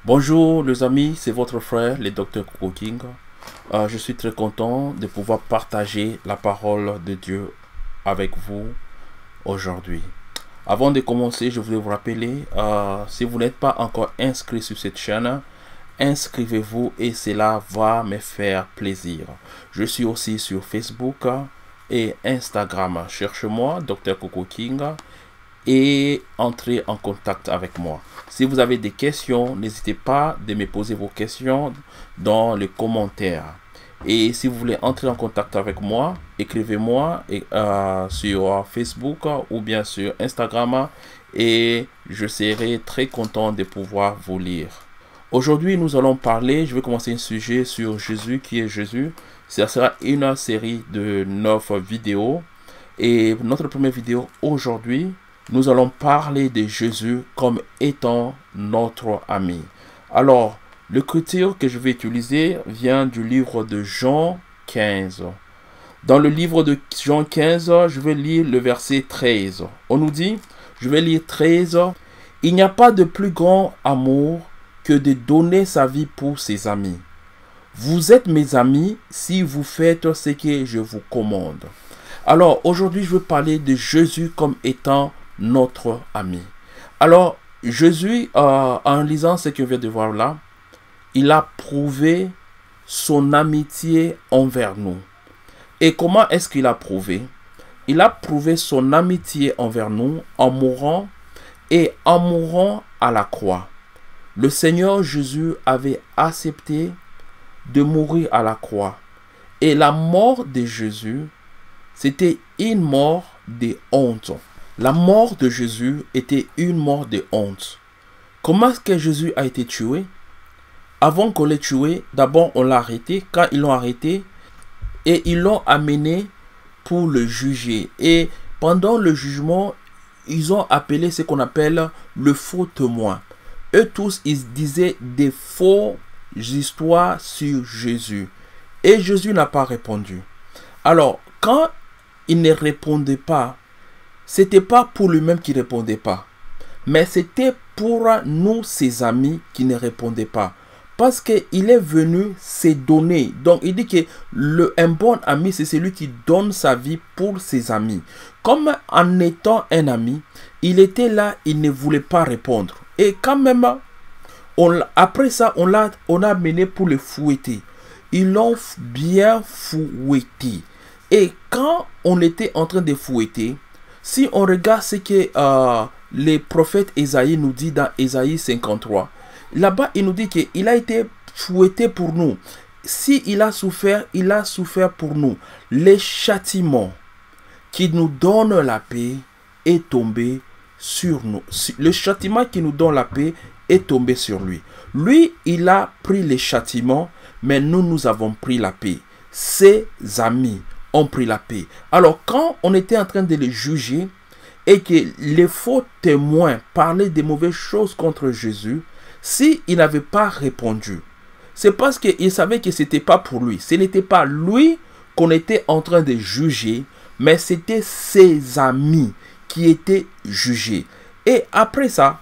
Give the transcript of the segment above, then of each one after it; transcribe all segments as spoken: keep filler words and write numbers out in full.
Bonjour les amis, c'est votre frère, le docteur Coco King. Euh, je suis très content de pouvoir partager la parole de Dieu avec vous aujourd'hui. Avant de commencer, je voulais vous rappeler, euh, si vous n'êtes pas encore inscrit sur cette chaîne, inscrivez-vous et cela va me faire plaisir. Je suis aussi sur Facebook et Instagram. Cherchez-moi, docteur Coco King, et entrez en contact avec moi. Si vous avez des questions, n'hésitez pas de me poser vos questions dans les commentaires. Et si vous voulez entrer en contact avec moi, écrivez-moi euh, sur Facebook ou bien sur Instagram et je serai très content de pouvoir vous lire. Aujourd'hui, nous allons parler, je vais commencer un sujet sur Jésus, qui est Jésus. Ce sera une série de neuf vidéos. Et notre première vidéo aujourd'hui, nous allons parler de Jésus comme étant notre ami. Alors, l'écriture que je vais utiliser vient du livre de Jean quinze. Dans le livre de Jean quinze, je vais lire le verset treize. On nous dit, je vais lire treize. Il n'y a pas de plus grand amour que de donner sa vie pour ses amis. Vous êtes mes amis si vous faites ce que je vous commande. Alors, aujourd'hui, je veux parler de Jésus comme étant notre ami. Alors, Jésus, euh, en lisant ce que je viens de voir là, il a prouvé son amitié envers nous. Et comment est-ce qu'il a prouvé? Il a prouvé son amitié envers nous en mourant et en mourant à la croix. Le Seigneur Jésus avait accepté de mourir à la croix. Et la mort de Jésus, c'était une mort de honte. La mort de Jésus était une mort de honte. Comment est-ce que Jésus a été tué? Avant qu'on l'ait tué, d'abord on l'a arrêté. Quand ils l'ont arrêté, et ils l'ont amené pour le juger. Et pendant le jugement, ils ont appelé ce qu'on appelle le faux témoin. Eux tous, ils disaient des fausses histoires sur Jésus. Et Jésus n'a pas répondu. Alors, quand il ne répondait pas, c'était pas pour lui-même qui répondait pas, mais c'était pour nous, ses amis, qui ne répondaient pas. Parce qu'il est venu se donner. Donc, il dit que le, un bon ami, c'est celui qui donne sa vie pour ses amis. Comme en étant un ami, il était là, il ne voulait pas répondre. Et quand même, on, après ça, on l'a on a amené pour le fouetter. Ils l'ont bien fouetté. Et quand on était en train de fouetter, si on regarde ce que euh, les prophètes Ésaïe nous dit dans Ésaïe cinquante-trois, là-bas il nous dit qu'il a été fouetté pour nous. Si il a souffert, il a souffert pour nous. Les châtiments qui nous donnent la paix est tombé sur nous. Le châtiment qui nous donne la paix est tombé sur lui. Lui, il a pris les châtiments, mais nous, nous avons pris la paix. Ses amis ont pris la paix. Alors, quand on était en train de les juger et que les faux témoins parlaient des mauvaises choses contre Jésus, s'il n'avait pas répondu, c'est parce qu'il savait que ce n'était pas pour lui. Ce n'était pas lui qu'on était en train de juger, mais c'était ses amis qui étaient jugés. Et après ça,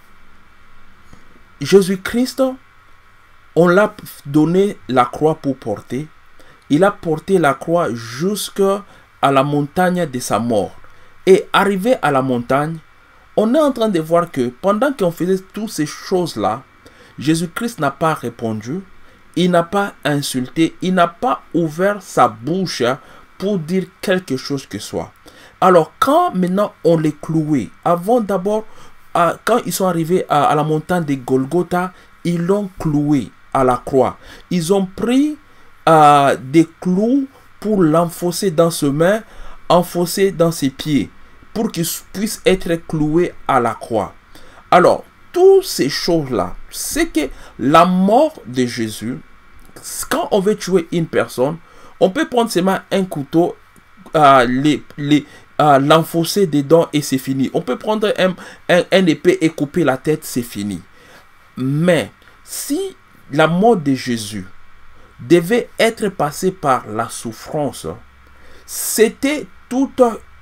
Jésus-Christ, on l'a donné la croix pour porter. Il a porté la croix jusqu'à la montagne de sa mort. Et arrivé à la montagne, on est en train de voir que pendant qu'on faisait toutes ces choses-là, Jésus-Christ n'a pas répondu, il n'a pas insulté, il n'a pas ouvert sa bouche pour dire quelque chose que soit. Alors quand maintenant on les clouait, avant d'abord, quand ils sont arrivés à, à la montagne de Golgotha, ils l'ont cloué à la croix. Ils ont pris Euh, des clous pour l'enfoncer dans ses mains, enfoncer dans ses pieds, pour qu'il puisse être cloué à la croix. Alors, toutes ces choses-là, c'est que la mort de Jésus, quand on veut tuer une personne, on peut prendre seulement un couteau, euh, les, les, euh, l'enfoncer dedans et c'est fini. On peut prendre un, un, un épée et couper la tête, c'est fini. Mais, si la mort de Jésus devait être passé par la souffrance, c'était tout,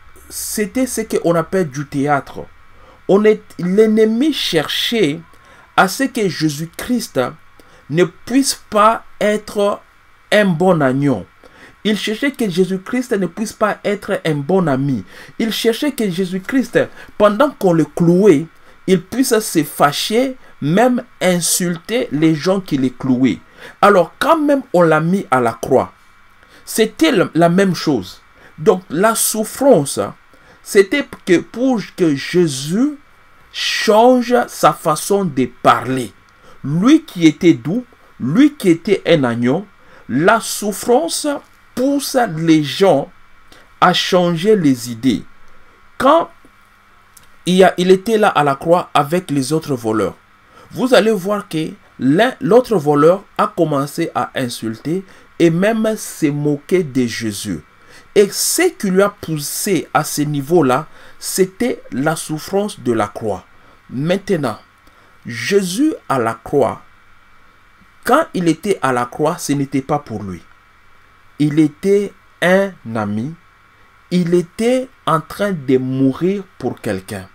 c'était ce qu'on appelle du théâtre. On est, l'ennemi cherchait à ce que Jésus-Christ ne puisse pas être un bon agneau. Il cherchait que Jésus-Christ ne puisse pas être un bon ami. Il cherchait que Jésus-Christ, pendant qu'on le clouait, il puisse se fâcher, même insulter les gens qui le clouaient. Alors, quand même on l'a mis à la croix, c'était la même chose. Donc, la souffrance, c'était que pour que Jésus change sa façon de parler. Lui qui était doux, lui qui était un agneau, la souffrance pousse les gens à changer les idées. Quand il, a, il était là à la croix avec les autres voleurs, vous allez voir que l'autre voleur a commencé à insulter et même se moquer de Jésus. Et ce qui lui a poussé à ce niveau-là, c'était la souffrance de la croix. Maintenant, Jésus à la croix, quand il était à la croix, ce n'était pas pour lui. Il était un ami. Il était en train de mourir pour quelqu'un.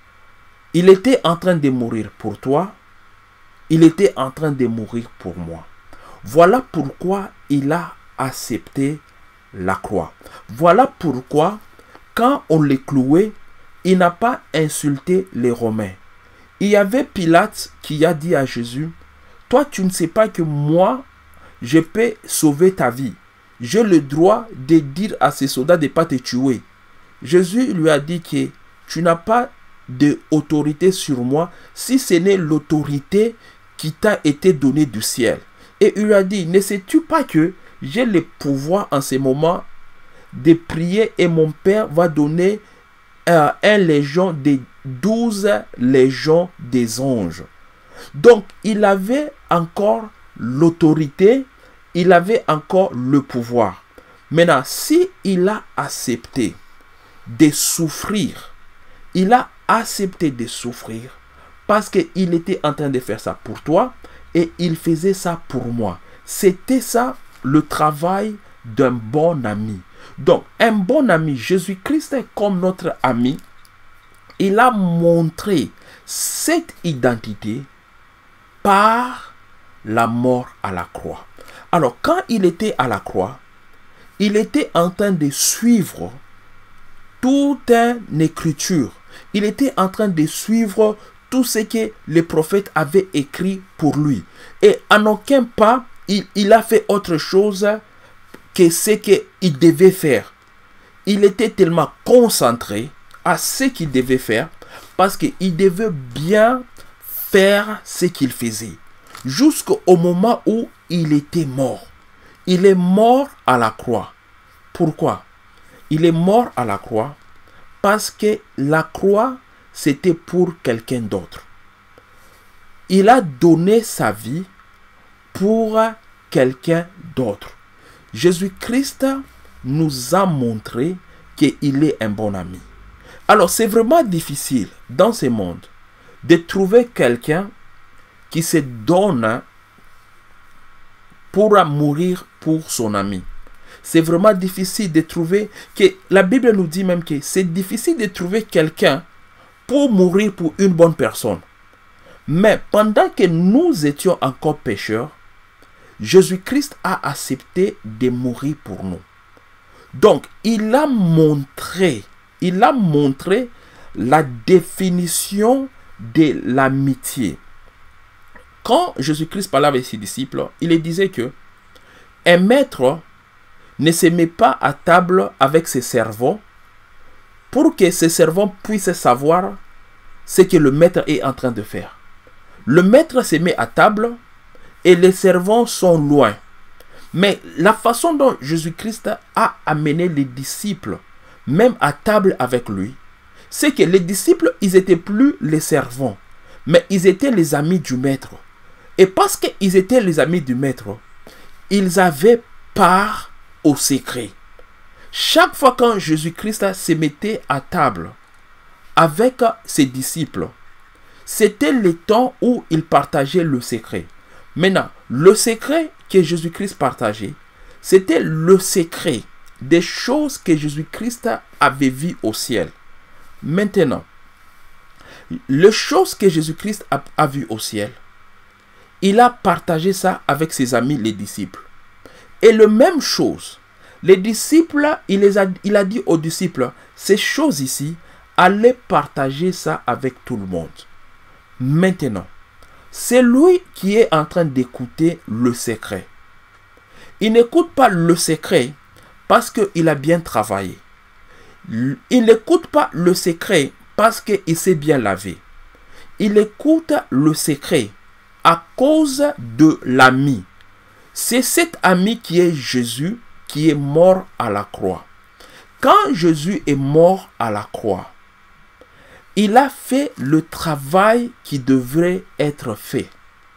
Il était en train de mourir pour toi. Il était en train de mourir pour moi. Voilà pourquoi il a accepté la croix. Voilà pourquoi, quand on le clouait, il n'a pas insulté les Romains. Il y avait Pilate qui a dit à Jésus, « Toi, tu ne sais pas que moi, je peux sauver ta vie. J'ai le droit de dire à ces soldats de ne pas te tuer. » Jésus lui a dit que tu n'as pas d'autorité sur moi si ce n'est l'autorité qui t'a été donnée du ciel. Et il lui a dit, ne sais-tu pas que j'ai le pouvoir en ce moment de prier et mon Père va donner euh, un légion de douze légions des anges. Donc il avait encore l'autorité, il avait encore le pouvoir. Maintenant, si il a accepté de souffrir, il a accepté de souffrir parce qu'il était en train de faire ça pour toi et il faisait ça pour moi. C'était ça le travail d'un bon ami. Donc, un bon ami, Jésus-Christ comme notre ami, il a montré cette identité par la mort à la croix. Alors, quand il était à la croix, il était en train de suivre toute une écriture. Il était en train de suivre tout ce que les prophètes avaient écrit pour lui. Et en aucun pas, il, il a fait autre chose que ce qu'il devait faire. Il était tellement concentré à ce qu'il devait faire parce qu'il devait bien faire ce qu'il faisait. Jusqu'au moment où il était mort. Il est mort à la croix. Pourquoi? Il est mort à la croix parce que la croix, c'était pour quelqu'un d'autre. Il a donné sa vie pour quelqu'un d'autre. Jésus-Christ nous a montré qu'il est un bon ami. Alors, c'est vraiment difficile dans ce monde de trouver quelqu'un qui se donne pour mourir pour son ami. C'est vraiment difficile de trouver, que la Bible nous dit même que c'est difficile de trouver quelqu'un pour mourir pour une bonne personne. Mais pendant que nous étions encore pécheurs, Jésus-Christ a accepté de mourir pour nous. Donc, il a montré, il a montré la définition de l'amitié. Quand Jésus-Christ parlait avec ses disciples, il les disait que un maître ne se met pas à table avec ses servants pour que ses servants puissent savoir ce que le maître est en train de faire. Le maître se met à table et les servants sont loin. Mais la façon dont Jésus-Christ a amené les disciples, même à table avec lui, c'est que les disciples, ils n'étaient plus les servants, mais ils étaient les amis du maître. Et parce qu'ils étaient les amis du maître, ils avaient part au secret. Chaque fois quand Jésus-Christ se mettait à table avec ses disciples, c'était le temps où il partageait le secret. Maintenant, le secret que Jésus-Christ partageait, c'était le secret des choses que Jésus-Christ avait vues au ciel. Maintenant, les choses que Jésus-Christ a, a vues au ciel, il a partagé ça avec ses amis, les disciples. Et la même chose, les disciples, il, les a, il a dit aux disciples, ces choses ici, allez partager ça avec tout le monde. Maintenant, c'est lui qui est en train d'écouter le secret. Il n'écoute pas le secret parce qu'il a bien travaillé. Il n'écoute pas le secret parce qu'il s'est bien lavé. Il écoute le secret à cause de l'ami. C'est cet ami qui est Jésus qui est mort à la croix. Quand Jésus est mort à la croix, il a fait le travail qui devrait être fait.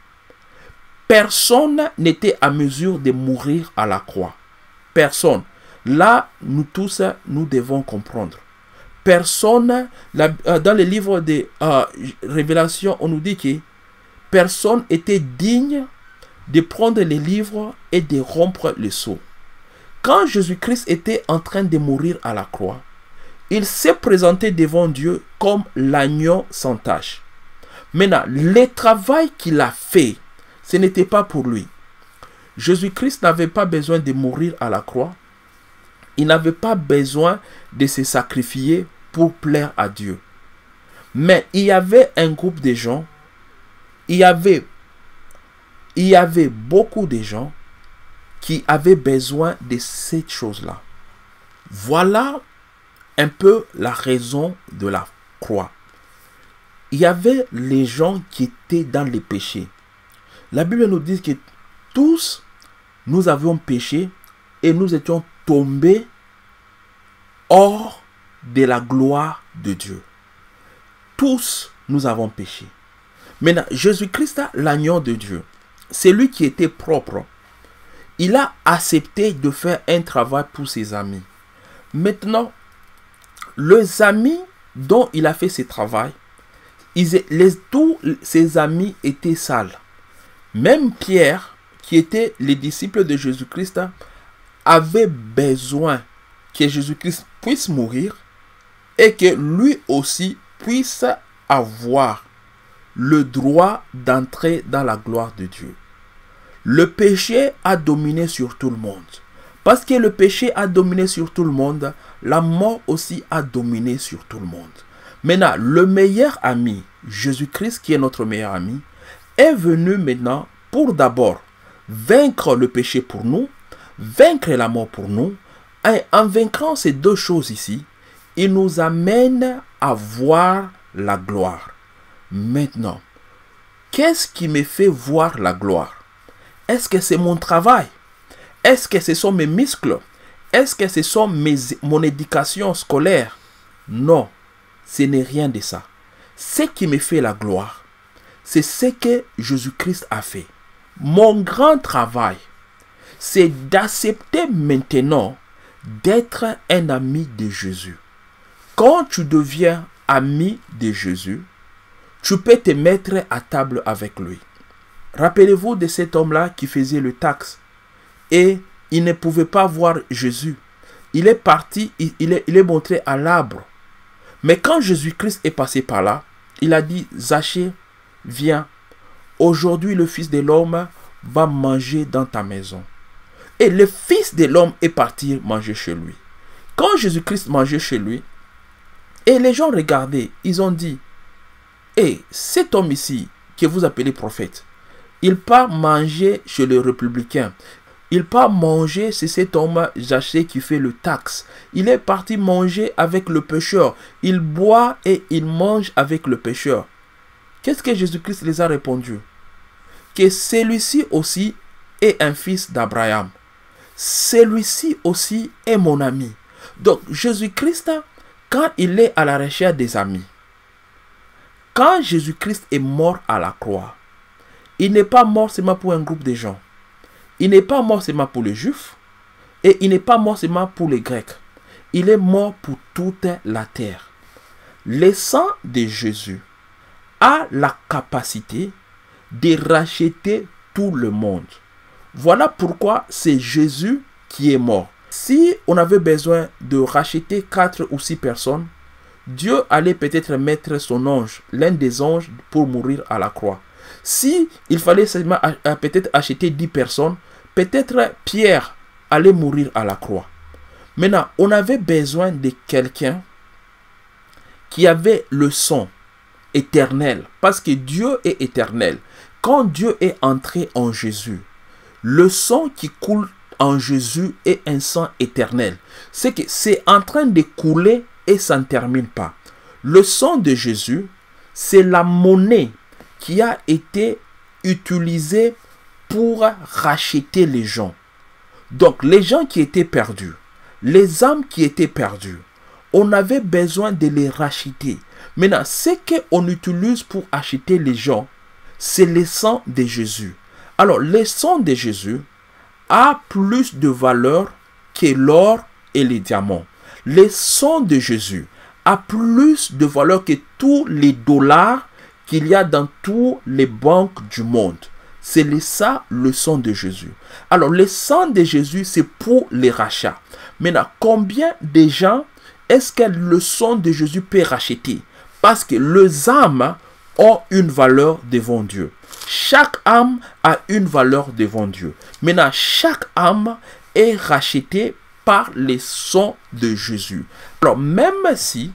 Personne n'était à mesure de mourir à la croix. Personne. Là, nous tous, nous devons comprendre. Personne, la, dans le livre de euh, Révélation, on nous dit que personne était digne de prendre les livres et de rompre les sceaux. Quand Jésus-Christ était en train de mourir à la croix, il s'est présenté devant Dieu comme l'agneau sans tache. Maintenant, le travail qu'il a fait, ce n'était pas pour lui. Jésus-Christ n'avait pas besoin de mourir à la croix. Il n'avait pas besoin de se sacrifier pour plaire à Dieu. Mais il y avait un groupe de gens, il y avait, il y avait beaucoup de gens qui avaient besoin de cette chose-là. Voilà un peu la raison de la croix. Il y avait les gens qui étaient dans les péchés. La Bible nous dit que tous, nous avions péché et nous étions tombés hors de la gloire de Dieu. Tous, nous avons péché. Maintenant, Jésus-Christ, l'agneau de Dieu, c'est lui qui était propre. Il a accepté de faire un travail pour ses amis. Maintenant, les amis dont il a fait ce travail, ils, les, tous ses amis étaient sales. Même Pierre, qui était le disciple de Jésus-Christ, avait besoin que Jésus-Christ puisse mourir et que lui aussi puisse avoir le droit d'entrer dans la gloire de Dieu. Le péché a dominé sur tout le monde. Parce que le péché a dominé sur tout le monde, la mort aussi a dominé sur tout le monde. Maintenant, le meilleur ami, Jésus-Christ qui est notre meilleur ami, est venu maintenant pour d'abord vaincre le péché pour nous, vaincre la mort pour nous, et en vaincant ces deux choses ici, il nous amène à voir la gloire. Maintenant, qu'est-ce qui me fait voir la gloire? Est-ce que c'est mon travail? Est-ce que ce sont mes muscles? Est-ce que ce sont mes, mon éducation scolaire? Non, ce n'est rien de ça. Ce qui me fait la gloire, c'est ce que Jésus-Christ a fait. Mon grand travail, c'est d'accepter maintenant d'être un ami de Jésus. Quand tu deviens ami de Jésus, tu peux te mettre à table avec lui. Rappelez-vous de cet homme-là qui faisait le taxe et il ne pouvait pas voir Jésus. Il est parti, il, il, est, il est montré à l'arbre. Mais quand Jésus-Christ est passé par là, il a dit, Zachée, viens, aujourd'hui le Fils de l'homme va manger dans ta maison. Et le Fils de l'homme est parti manger chez lui. Quand Jésus-Christ mangeait chez lui, et les gens regardaient, ils ont dit, hé, cet homme ici, que vous appelez prophète, il part manger chez les républicains. Il part manger, c'est cet homme Zachée qui fait le taxe. Il est parti manger avec le pécheur. Il boit et il mange avec le pécheur. Qu'est-ce que Jésus-Christ les a répondu? Que celui-ci aussi est un fils d'Abraham. Celui-ci aussi est mon ami. Donc Jésus-Christ, quand il est à la recherche des amis, quand Jésus-Christ est mort à la croix, il n'est pas mort seulement pour un groupe de gens. Il n'est pas mort seulement pour les Juifs. Et il n'est pas mort seulement pour les Grecs. Il est mort pour toute la terre. Le sang de Jésus a la capacité de racheter tout le monde. Voilà pourquoi c'est Jésus qui est mort. Si on avait besoin de racheter quatre ou six personnes, Dieu allait peut-être mettre son ange, l'un des anges, pour mourir à la croix. Si il fallait seulement peut-être acheter dix personnes, peut-être Pierre allait mourir à la croix. Maintenant, on avait besoin de quelqu'un qui avait le sang éternel, parce que Dieu est éternel. Quand Dieu est entré en Jésus, le sang qui coule en Jésus est un sang éternel. C'est que c'est en train de couler et ça ne termine pas. Le sang de Jésus, c'est la monnaie qui a été utilisée pour racheter les gens. Donc, les gens qui étaient perdus, les âmes qui étaient perdues, on avait besoin de les racheter. Maintenant, ce qu'on utilise pour acheter les gens, c'est le sang de Jésus. Alors, le sang de Jésus a plus de valeur que l'or et les diamants. Le sang de Jésus a plus de valeur que tous les dollars qu'il y a dans toutes les banques du monde. C'est ça le sang de Jésus. Alors, le sang de Jésus, c'est pour les rachats. Maintenant, combien de gens est-ce que le sang de Jésus peut racheter? Parce que les âmes ont une valeur devant Dieu. Chaque âme a une valeur devant Dieu. Maintenant, chaque âme est rachetée par le sang de Jésus. Alors, même si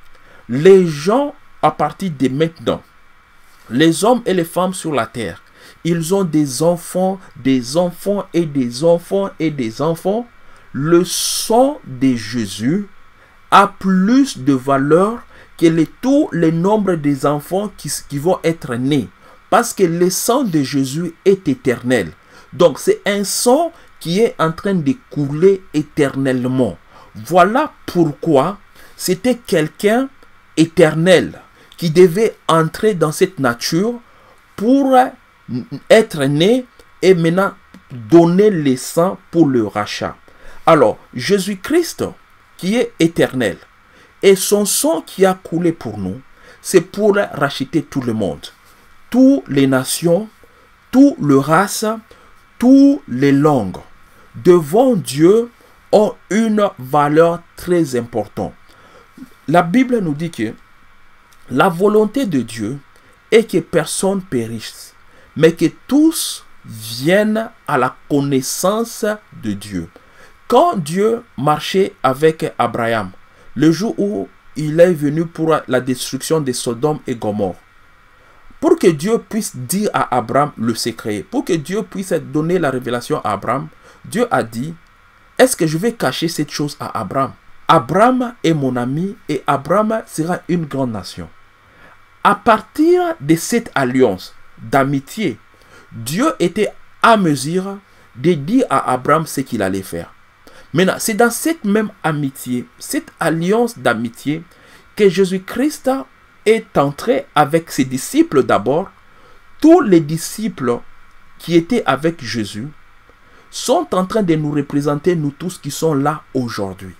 les gens, à partir de maintenant, les hommes et les femmes sur la terre, ils ont des enfants, des enfants et des enfants et des enfants, le sang de Jésus a plus de valeur que les, tout le nombre des enfants qui, qui vont être nés. Parce que le sang de Jésus est éternel. Donc c'est un sang qui est en train de couler éternellement. Voilà pourquoi c'était quelqu'un éternel qui devait entrer dans cette nature pour être né et maintenant donner le sang pour le rachat. Alors, Jésus-Christ qui est éternel et son sang qui a coulé pour nous, c'est pour racheter tout le monde. Toutes les nations, toutes les races, toutes les langues, devant Dieu, ont une valeur très importante. La Bible nous dit que la volonté de Dieu est que personne périsse, mais que tous viennent à la connaissance de Dieu. Quand Dieu marchait avec Abraham, le jour où il est venu pour la destruction de Sodome et Gomorrhe, pour que Dieu puisse dire à Abraham le secret, pour que Dieu puisse donner la révélation à Abraham, Dieu a dit, est-ce que je vais cacher cette chose à Abraham? Abraham est mon ami et Abraham sera une grande nation. À partir de cette alliance d'amitié, Dieu était à mesure de dire à Abraham ce qu'il allait faire. Maintenant, c'est dans cette même amitié, cette alliance d'amitié, que Jésus-Christ est entré avec ses disciples d'abord. Tous les disciples qui étaient avec Jésus sont en train de nous représenter, nous tous qui sont là aujourd'hui.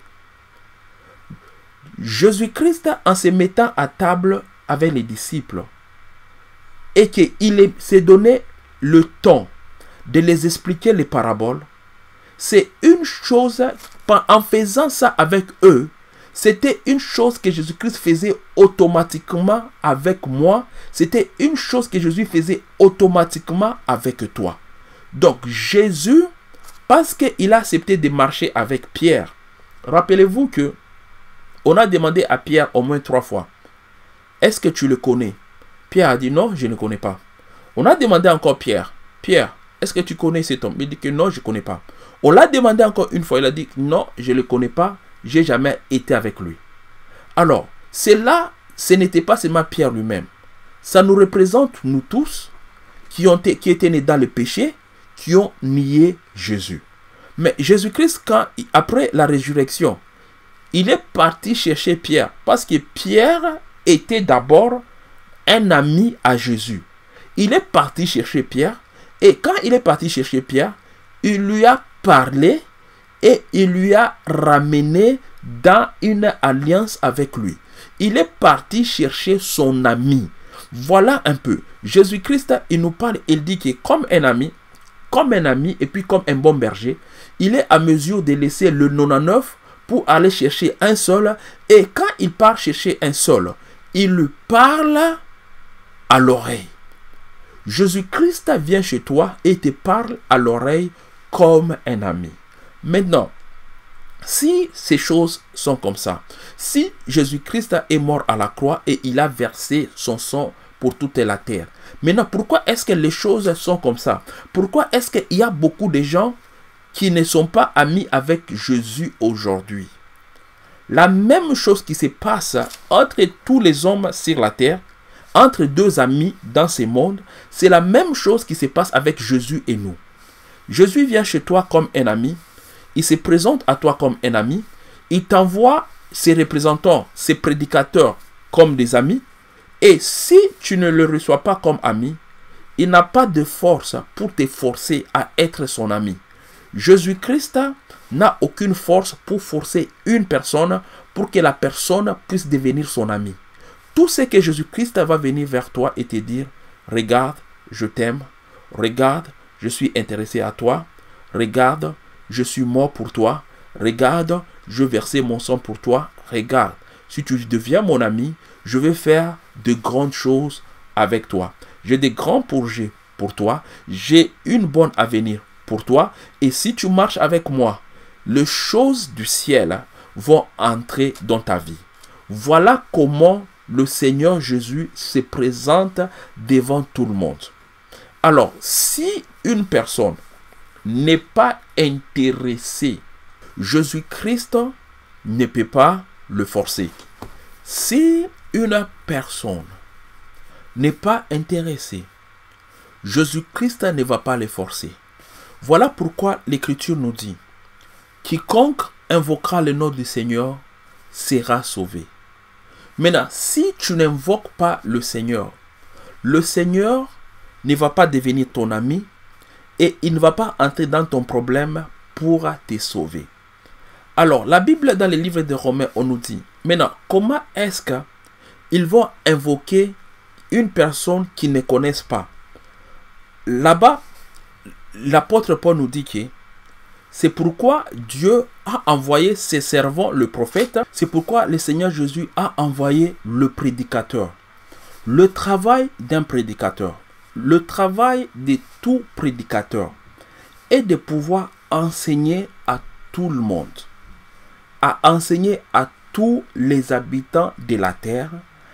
Jésus-Christ, en se mettant à table avec les disciples, et qu'il s'est donné le temps de les expliquer les paraboles, c'est une chose, en faisant ça avec eux, c'était une chose que Jésus-Christ faisait automatiquement avec moi. C'était une chose que Jésus faisait automatiquement avec toi. Donc Jésus, parce qu'il a accepté de marcher avec Pierre, rappelez-vous que on a demandé à Pierre au moins trois fois, est-ce que tu le connais? Pierre a dit non, je ne le connais pas. On a demandé encore Pierre, Pierre, est-ce que tu connais cet homme? Il dit que non, je ne connais pas. On l'a demandé encore une fois, il a dit non, je ne le connais pas. J'ai jamais été avec lui. Alors, c'est là, ce n'était pas seulement Pierre lui-même. Ça nous représente, nous tous, qui, ont, qui étaient nés dans le péché, qui ont nié Jésus. Mais Jésus-Christ, quand, après la résurrection, il est parti chercher Pierre. Parce que Pierre était d'abord un ami à Jésus. Il est parti chercher Pierre. Et quand il est parti chercher Pierre, il lui a parlé. Et il lui a ramené dans une alliance avec lui. Il est parti chercher son ami. Voilà un peu. Jésus-Christ, il nous parle, il dit que comme un ami, comme un ami et puis comme un bon berger, il est à mesure de laisser le quatre-vingt-dix-neuf pour aller chercher un seul. Et quand il part chercher un seul, il lui parle à l'oreille. Jésus-Christ vient chez toi et te parle à l'oreille comme un ami. Maintenant, si ces choses sont comme ça, si Jésus-Christ est mort à la croix et il a versé son sang pour toute la terre, maintenant, pourquoi est-ce que les choses sont comme ça? Pourquoi est-ce qu'il y a beaucoup de gens qui ne sont pas amis avec Jésus aujourd'hui? La même chose qui se passe entre tous les hommes sur la terre, entre deux amis dans ce monde, c'est la même chose qui se passe avec Jésus et nous. Jésus vient chez toi comme un ami. Il se présente à toi comme un ami. Il t'envoie ses représentants, ses prédicateurs comme des amis. Et si tu ne le reçois pas comme ami, il n'a pas de force pour te forcer à être son ami. Jésus-Christ n'a aucune force pour forcer une personne pour que la personne puisse devenir son ami. Tout ce que Jésus-Christ va venir vers toi et te dire, regarde, je t'aime. Regarde, je suis intéressé à toi. Regarde, je suis mort pour toi. Regarde, je versais mon sang pour toi. Regarde, si tu deviens mon ami, je vais faire de grandes choses avec toi. J'ai des grands projets pour toi. J'ai une bonne avenir pour toi. Et si tu marches avec moi, les choses du ciel vont entrer dans ta vie. Voilà comment le Seigneur Jésus se présente devant tout le monde. Alors, si une personne n'est pas intéressée, Jésus-Christ ne peut pas le forcer. Si une personne n'est pas intéressée, Jésus-Christ ne va pas le forcer. Voilà pourquoi l'Écriture nous dit, quiconque invoquera le nom du Seigneur sera sauvé. Maintenant, si tu n'invoques pas le Seigneur, le Seigneur ne va pas devenir ton ami et il ne va pas entrer dans ton problème pour te sauver. Alors, la Bible, dans le livre de Romains, on nous dit, maintenant, comment est-ce qu'ils vont invoquer une personne qu'ils ne connaissent pas? Là-bas, l'apôtre Paul nous dit que c'est pourquoi Dieu a envoyé ses servants, le prophète. C'est pourquoi le Seigneur Jésus a envoyé le prédicateur. Le travail d'un prédicateur, le travail de tout prédicateur est de pouvoir enseigner à tout le monde, à enseigner à tous les habitants de la terre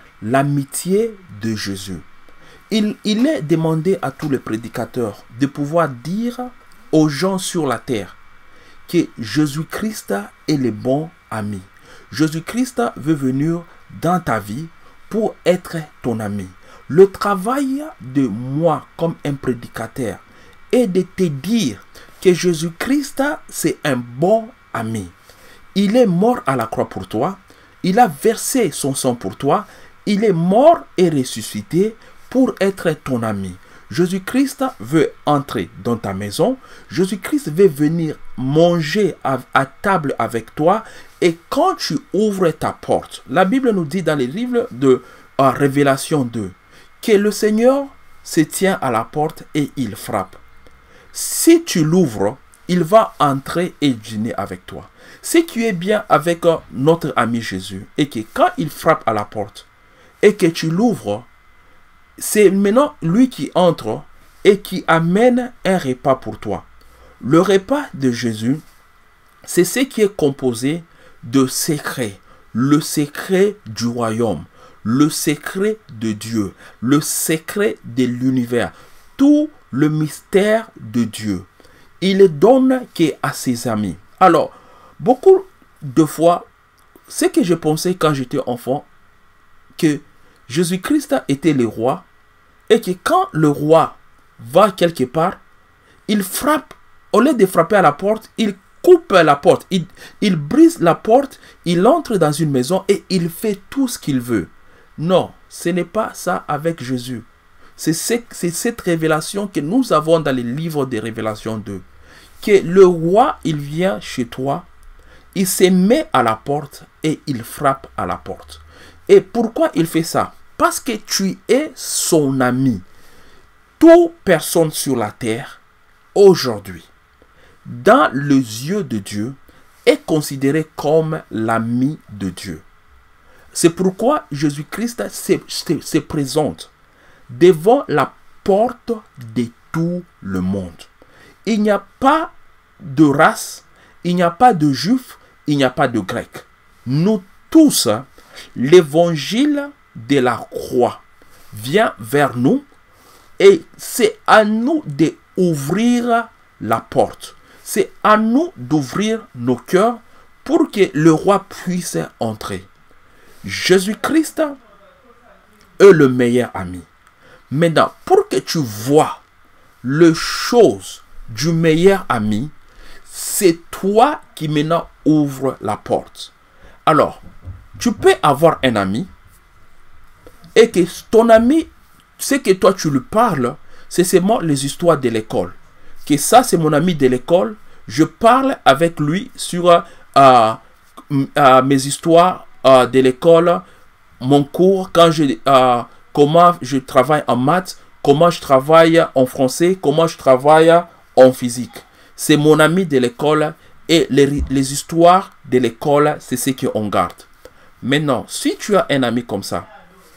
l'amitié de Jésus. Il, il est demandé à tous les prédicateurs de pouvoir dire aux gens sur la terre que Jésus-Christ est le bon ami. Jésus-Christ veut venir dans ta vie pour être ton ami. Le travail de moi comme un prédicateur est de te dire que Jésus-Christ c'est un bon ami. Il est mort à la croix pour toi. Il a versé son sang pour toi. Il est mort et ressuscité pour être ton ami. Jésus-Christ veut entrer dans ta maison. Jésus-Christ veut venir manger à, à table avec toi. Et quand tu ouvres ta porte, la Bible nous dit dans les livres de euh, Révélation deux, que le Seigneur se tient à la porte et il frappe. Si tu l'ouvres, il va entrer et dîner avec toi. Si tu es bien avec euh, notre ami Jésus et que quand il frappe à la porte et que tu l'ouvres, c'est maintenant lui qui entre et qui amène un repas pour toi. Le repas de Jésus, c'est ce qui est composé de secrets. Le secret du royaume, le secret de Dieu, le secret de l'univers, tout le mystère de Dieu. Il ne donne qu'à ses amis. Alors, beaucoup de fois, ce que je pensais quand j'étais enfant, que Jésus-Christ était le roi, et que quand le roi va quelque part, il frappe, au lieu de frapper à la porte, il coupe la porte, il, il brise la porte, il entre dans une maison et il fait tout ce qu'il veut. Non, ce n'est pas ça avec Jésus. C'est cette révélation que nous avons dans les livres de Révélation deux. Que le roi, il vient chez toi, il se met à la porte et il frappe à la porte. Et pourquoi il fait ça? Parce que tu es son ami. Toute personne sur la terre, aujourd'hui, dans les yeux de Dieu, est considérée comme l'ami de Dieu. C'est pourquoi Jésus-Christ se, se, se présente devant la porte de tout le monde. Il n'y a pas de race, il n'y a pas de juif, il n'y a pas de grec. Nous tous, l'évangile de la croix vient vers nous et c'est à nous d'ouvrir la porte. C'est à nous d'ouvrir nos cœurs pour que le roi puisse entrer. Jésus-Christ est le meilleur ami. Maintenant, pour que tu vois les choses du meilleur ami, c'est toi qui maintenant ouvre la porte. Alors, tu peux avoir un ami et que ton ami, c'est que toi tu lui parles, c'est seulement les histoires de l'école. Que ça, c'est mon ami de l'école, je parle avec lui sur euh, euh, mes histoires euh, de l'école, mon cours, quand je, euh, comment je travaille en maths, comment je travaille en français, comment je travaille en physique. C'est mon ami de l'école et les, les histoires de l'école, c'est ce qu'on garde. Maintenant, si tu as un ami comme ça,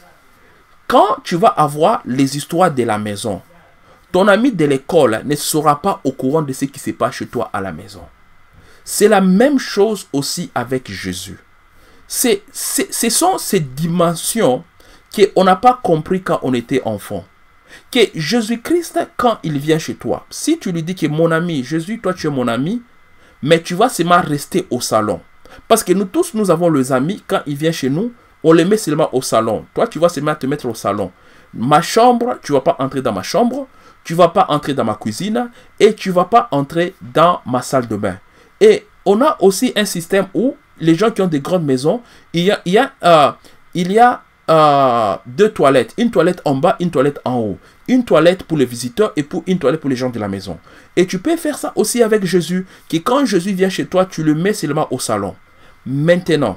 quand tu vas avoir les histoires de la maison, ton ami de l'école ne sera pas au courant de ce qui se passe chez toi à la maison. C'est la même chose aussi avec Jésus. C'est, c'est, ce sont ces dimensions qu'on n'a pas compris quand on était enfant. Que Jésus-Christ, quand il vient chez toi, si tu lui dis que mon ami, Jésus, toi tu es mon ami, mais tu vas seulement rester au salon. Parce que nous tous, nous avons les amis, quand il vient chez nous, on les met seulement au salon. Toi, tu vas seulement te mettre au salon. Ma chambre, tu ne vas pas entrer dans ma chambre, tu ne vas pas entrer dans ma cuisine et tu ne vas pas entrer dans ma salle de bain. Et on a aussi un système où les gens qui ont des grandes maisons, il y a, il y a, euh, il y a euh, deux toilettes. Une toilette en bas, une toilette en haut. Une toilette pour les visiteurs et pour une toilette pour les gens de la maison. Et tu peux faire ça aussi avec Jésus, que quand Jésus vient chez toi, tu le mets seulement au salon. Maintenant,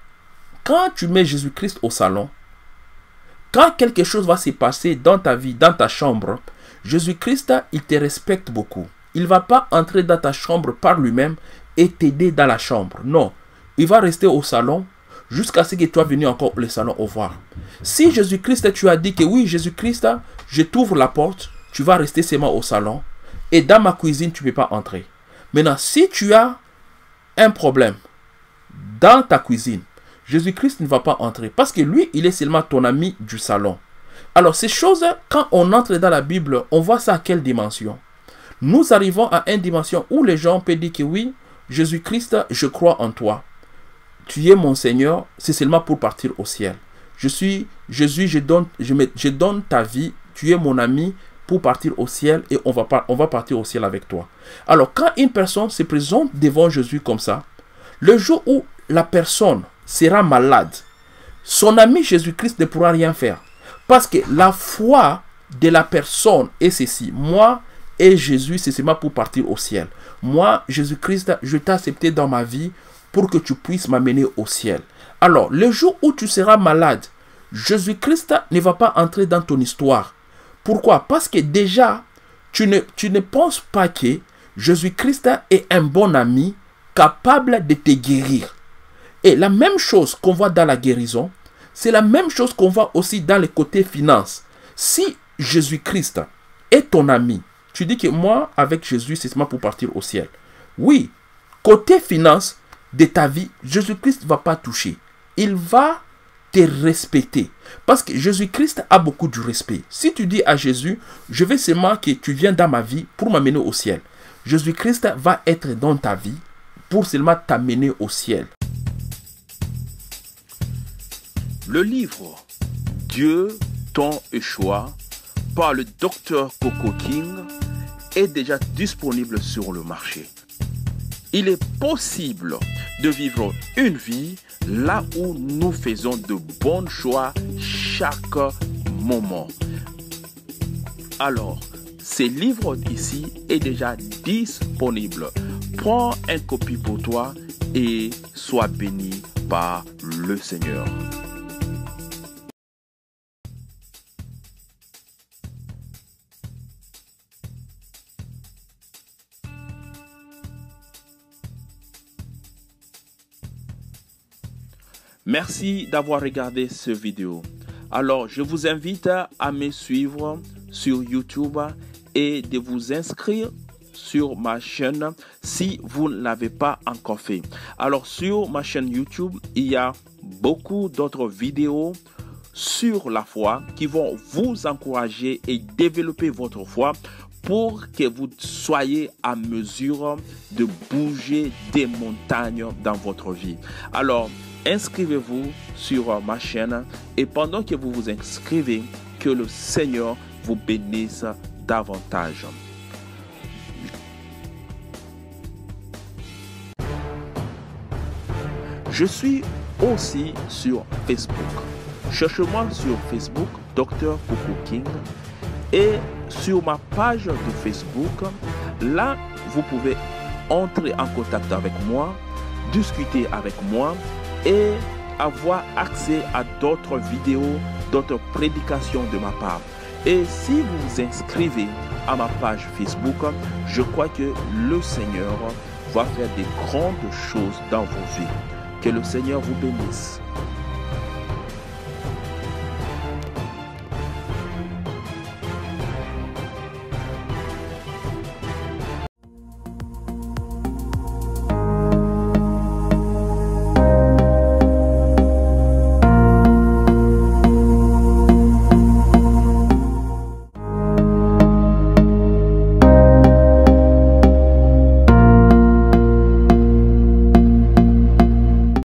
quand tu mets Jésus-Christ au salon, quand quelque chose va se passer dans ta vie, dans ta chambre, Jésus-Christ, il te respecte beaucoup. Il ne va pas entrer dans ta chambre par lui-même et t'aider dans la chambre. Non, il va rester au salon jusqu'à ce que tu sois venu encore au salon au voir. Si Jésus-Christ, tu as dit que oui, Jésus-Christ, je t'ouvre la porte, tu vas rester seulement au salon et dans ma cuisine, tu ne peux pas entrer. Maintenant, si tu as un problème dans ta cuisine, Jésus-Christ ne va pas entrer parce que lui, il est seulement ton ami du salon. Alors, ces choses, quand on entre dans la Bible, on voit ça à quelle dimension? Nous arrivons à une dimension où les gens peuvent dire que oui, Jésus-Christ, je crois en toi. Tu es mon Seigneur, c'est seulement pour partir au ciel. Je suis Jésus, je donne, je, me, je donne ta vie, tu es mon ami pour partir au ciel et on va, pas, on va partir au ciel avec toi. Alors, quand une personne se présente devant Jésus comme ça, le jour où la personne sera malade, son ami Jésus-Christ ne pourra rien faire. Parce que la foi de la personne est ceci. Moi et Jésus, c'est seulement pour partir au ciel. Moi, Jésus-Christ, je t'ai accepté dans ma vie pour que tu puisses m'amener au ciel. Alors, le jour où tu seras malade, Jésus-Christ ne va pas entrer dans ton histoire. Pourquoi? Parce que déjà, tu ne, tu ne penses pas que Jésus-Christ est un bon ami capable de te guérir. Et la même chose qu'on voit dans la guérison, c'est la même chose qu'on voit aussi dans les côtés finances. Si Jésus-Christ est ton ami, tu dis que moi, avec Jésus, c'est seulement pour partir au ciel. Oui, côté finance de ta vie, Jésus-Christ ne va pas toucher. Il va te respecter. Parce que Jésus-Christ a beaucoup de respect. Si tu dis à Jésus, je veux seulement que tu viennes dans ma vie pour m'amener au ciel. Jésus-Christ va être dans ta vie pour seulement t'amener au ciel. Le livre Dieu, ton choix par le docteur Coco King est déjà disponible sur le marché. Il est possible de vivre une vie là où nous faisons de bons choix chaque moment. Alors, ce livre ici est déjà disponible. Prends une copie pour toi et sois béni par le Seigneur. Merci d'avoir regardé cette vidéo. Alors, je vous invite à me suivre sur YouTube et de vous inscrire sur ma chaîne si vous ne l'avez pas encore fait. Alors sur ma chaîne YouTube, il y a beaucoup d'autres vidéos sur la foi qui vont vous encourager et développer votre foi pour que vous soyez à mesure de bouger des montagnes dans votre vie. Alors, inscrivez-vous sur ma chaîne et pendant que vous vous inscrivez, que le Seigneur vous bénisse davantage. Je suis aussi sur Facebook. Cherchez-moi sur Facebook, Docteur Coco King. Et sur ma page de Facebook, là, vous pouvez entrer en contact avec moi, discuter avec moi et avoir accès à d'autres vidéos, d'autres prédications de ma part. Et si vous vous inscrivez à ma page Facebook, je crois que le Seigneur va faire des grandes choses dans vos vies. Que le Seigneur vous bénisse.